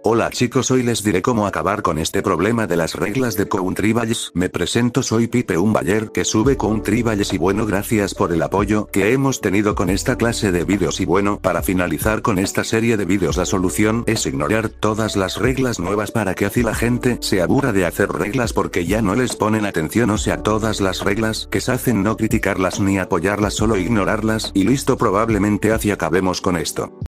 Hola chicos, hoy les diré cómo acabar con este problema de las reglas de Country Valles. Me presento, soy Pipe, un baller que sube Country Valles, y bueno, gracias por el apoyo que hemos tenido con esta clase de vídeos. Y bueno, para finalizar con esta serie de vídeos, la solución es ignorar todas las reglas nuevas para que así la gente se aburra de hacer reglas porque ya no les ponen atención. O sea, todas las reglas que se hacen, no criticarlas ni apoyarlas, solo ignorarlas y listo. Probablemente así acabemos con esto.